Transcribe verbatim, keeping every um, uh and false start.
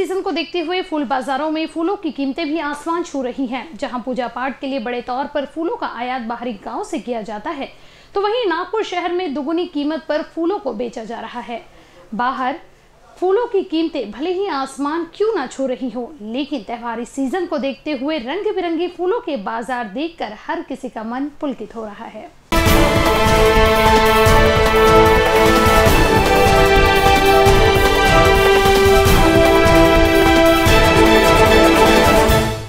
Season को देखते हुए फूल बाजारों में फूलों की कीमतें भी आसमान छू रही हैं। जहां पूजा पाठ के लिए बड़े तौर पर फूलों का आयात बाहरी गांव से किया जाता है, तो वहीं नागपुर शहर में दुगुनी कीमत पर फूलों को बेचा जा रहा है। बाहर फूलों की कीमतें भले ही आसमान क्यों ना छू रही हो, लेकिन त्योहारी सीजन को देखते हुए रंग बिरंगे फूलों के बाजार देखकर हर किसी का मन पुलकित हो रहा है।